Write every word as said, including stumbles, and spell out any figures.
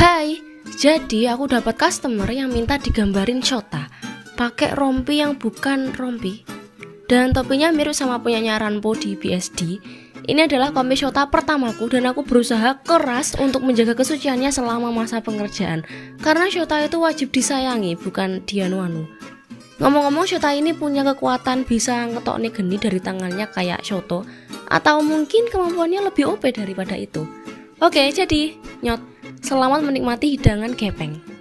Hai, jadi aku dapat customer yang minta digambarin Shota pakai rompi yang bukan rompi dan topinya mirip sama punyanya Ranpo di B S D. Ini adalah komik Shota pertamaku dan aku berusaha keras untuk menjaga kesuciannya selama masa pengerjaan. Karena Shota itu wajib disayangi, bukan dianu-anu. Ngomong-ngomong, Shota ini punya kekuatan bisa ngetokne geni dari tangannya kayak Shoto, atau mungkin kemampuannya lebih O P daripada itu. Oke, jadi nyot, selamat menikmati hidangan gepeng.